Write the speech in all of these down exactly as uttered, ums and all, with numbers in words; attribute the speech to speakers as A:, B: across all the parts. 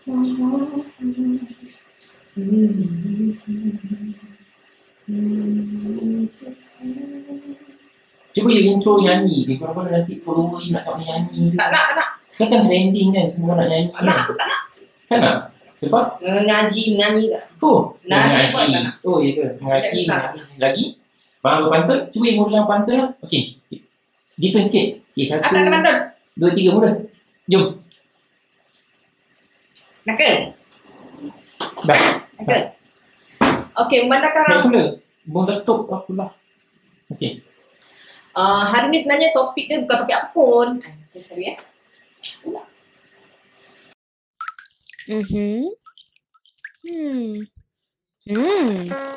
A: Cuba you intro nyanyi dia. Kalau nanti follower you nak tak boleh nyanyi.
B: Tak nak, tak nak.
A: Sekarang trending kan, semua nak nyanyi.
B: Tak nak, aku tak nak.
A: Kan nak? Sebab?
B: Mengaji, menyanyi tak.
A: Oh,
B: mengaji.
A: Oh, ya ke? Mengaji, mengaji. Lagi? Bang pantun? Cuba you mula pantun lah. Okey. Different sikit. Okay, satu.
B: Ah, tak ada pantun.
A: Dua, tiga, mula. Jom.
B: Nakal.
A: Dah.
B: Nakal. Okey, memandangkan
A: Dah mula. Bung letup aku lah. Okey.
B: Uh, hari ni sebenarnya topik dia bukan topik apa pun. Saya sorry ya.
C: Mhm. Hmm. Hmm.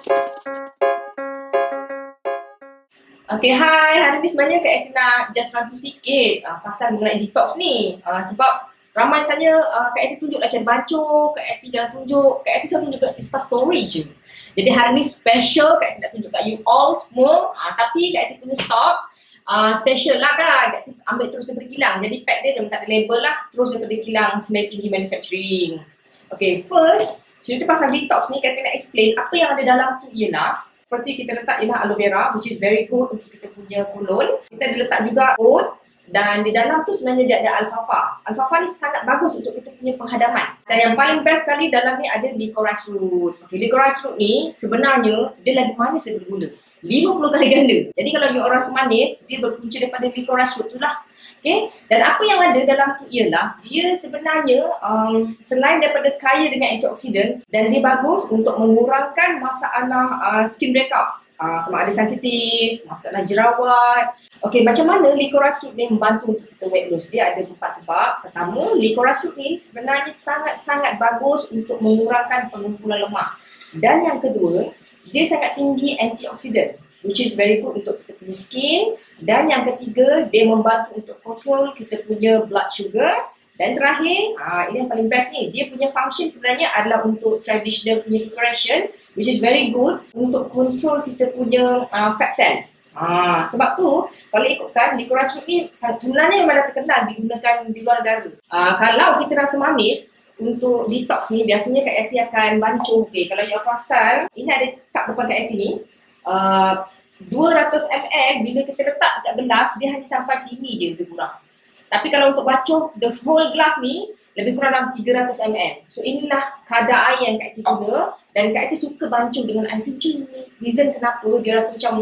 B: Okay, hai. Hari ni sebenarnya Kak Eti nak just rangkum sikit uh, pasal mengenai detox ni. Uh, sebab ramai tanya, uh, Kak Eti tunjuk lah cara baca, Kak Eti jangan tunjuk. Kak Eti selalu tunjuk kat Insta story je. Jadi hari ni special Kak Eti nak tunjuk kat you all semua. Uh, tapi Kak Eti punya stock uh, special lah kan. Kak Eti ambil terus daripada kilang. Jadi pack dia memang tak ada label lah. Terus daripada kilang Senai Tinggi Manufacturing. Okay, first cerita pasal detox ni Kak Eti nak explain apa yang ada dalam tu ialah seperti kita letak ialah aloe vera, which is very good untuk kita punya kulon. Kita ada letak juga oat, dan di dalam tu sebenarnya dia ada alfalfa. Alfalfa ni sangat bagus untuk kita punya penghadaman. Dan yang paling best sekali dalam ni ada licorice root. Okay, licorice root ni sebenarnya dia lagi manis daripada gula. lima puluh kali ganda. Jadi kalau you orang semanis, dia berpunca daripada licorice root tu lah. Okay, dan apa yang ada dalam tu ialah dia sebenarnya um, selain daripada kaya dengan antioksidan, dan dia bagus untuk mengurangkan masalah uh, skin breakout. Uh, sama ada sensitif, masalah jerawat. Okay, macam mana licorice root ni membantu untuk kita weight loss? Dia ada empat sebab. Pertama, licorice root ni sebenarnya sangat-sangat bagus untuk mengurangkan pengumpulan lemak. Dan yang kedua, dia sangat tinggi antioksidan, which is very good untuk kita punya skin. Dan yang ketiga, dia membantu untuk control kita punya blood sugar. Dan terakhir, uh, ini yang paling best ni, dia punya function sebenarnya adalah untuk traditional punya preparation, which is very good untuk control kita punya uh, fat cell. Ah, sebab tu, kalau ikutkan, licorice root ni sebenarnya memang dah terkenal digunakan di luar negara. Ah, kalau kita rasa manis, untuk detox ni, biasanya Kak Eti akan bancuh. Okay, kalau you perasan, ini ada cup depan Kak Eti ni. Uh, dua ratus mililiter bila kita letak kat gelas, dia hanya sampai sini je lebih kurang. Tapi kalau untuk bacuh, the whole glass ni, lebih kurang dalam tiga ratus mililiter. So inilah kadar air yang Kak Eti guna. Dan Kak Eti suka bancuh dengan air sejuk. Reason kenapa dia rasa macam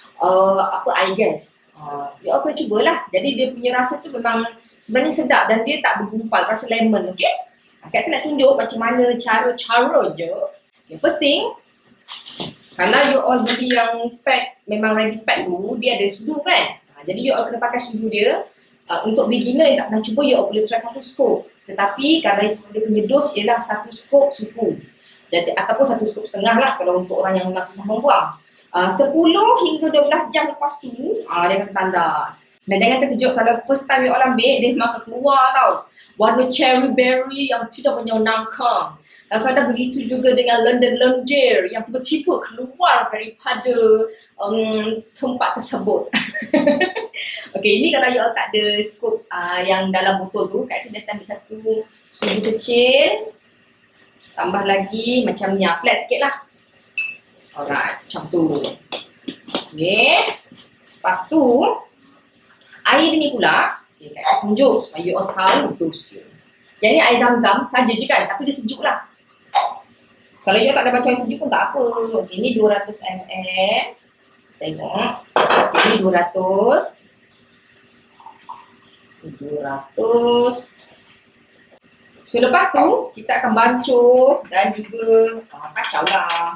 B: uh, apa air gas. Uh, you all boleh cubalah. Jadi dia punya rasa tu memang sebenarnya sedap dan dia tak bergumpal, rasa lemon, okay? Kak Eti nak tunjuk macam mana cara-cara je. Okay, first thing, kalau you all beli yang pack, memang ready pack tu, dia ada sudu kan? Uh, jadi you all kena pakai sudu dia. Uh, untuk beginner yang tak pernah cuba, you all boleh try satu scoop. Tetapi kalau dia punya dos ialah satu scoop sudu. Jadi, ataupun satu scoop setengah lah kalau untuk orang yang memang susah membuang. Uh, sepuluh hingga dua belas jam lepas tu, uh, dia akan tandas. Dan jangan terkejut kalau first time you all ambil, dia memang akan keluar tau. Warna cherry berry yang tidak menyenangkan. Kadang-kadang begitu juga dengan London Lendir yang tiba-tiba keluar daripada um, tempat tersebut. Okay, ini kalau you all tak ada scoop uh, yang dalam botol tu, Kak Eti biasa ambil satu sudu kecil. Tambah lagi macam ni, flat sikit lah. Alright, macam tu. Okay. Lepas tu, air ni pula, okay, Kak Eti tunjuk supaya you all tahu dos dia. Yang ni air zam-zam saja je kan, tapi dia sejuk lah. Kalau you tak ada baca air sejuk pun tak apa. Okay, ni dua ratus mililiter. Tengok. Okay, ni dua ratus. dua ratus. So lepas tu, kita akan bancuh dan juga uh, kacau lah.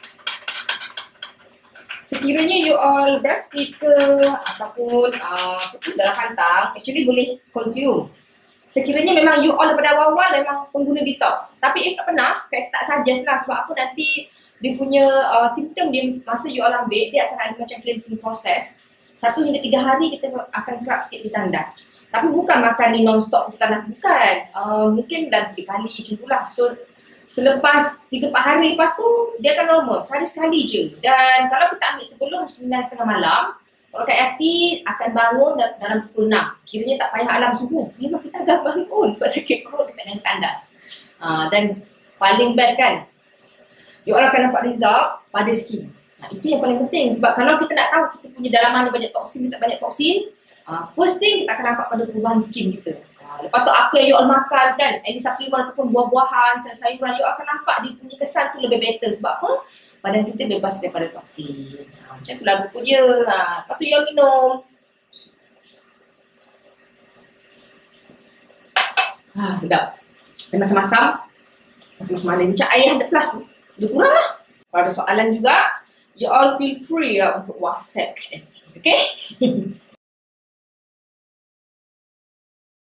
B: Sekiranya you all breastfeed ke ataupun uh, dalam kantang, actually boleh consume. Sekiranya memang you all daripada awal-awal memang pengguna detox. Tapi if tak pernah, saya tak suggest lah. Sebab apa, nanti dia punya uh, simptom dia masa you all ambil, dia akan ada macam cleansing process. Satu hingga tiga hari kita akan kerap sikit ditandas. Tapi bukan makan ni non-stop ditandas, bukan. Uh, mungkin dah tiga kali macam tu lah. So selepas tiga empat hari lepas tu, dia akan normal. Sehari sekali je. Dan kalau kita ambil sebelum sembilan tiga puluh malam, Kalau Kak Yati akan bangun dalam pukul enam. Kiranya tak payah alam subuh. Memang kita akan bangun sebab sakit perut kita dengan tandas. Uh, dan paling best kan, you all akan nampak result pada skin. Nah, itu yang paling penting. Sebab kalau kita nak tahu kita punya dalaman ada banyak toksin, tak banyak toksin, uh, first thing kita akan nampak pada perubahan skin kita. Uh, lepas tu apa yang you all makan kan, any supplement ataupun buah-buahan, sayur-sayuran, you all akan nampak dia punya kesan tu lebih better. Sebab apa? Badan kita bebas daripada toksin. Ha, macam tu lah buku dia. Ha, lepas tu you minum. Ha, sedap. Dan masam-masam. Masam-masam ada macam air one hundred plus tu. Dia kurang lah. Kalau ada soalan juga, you all feel free lah untuk WhatsApp. Okay?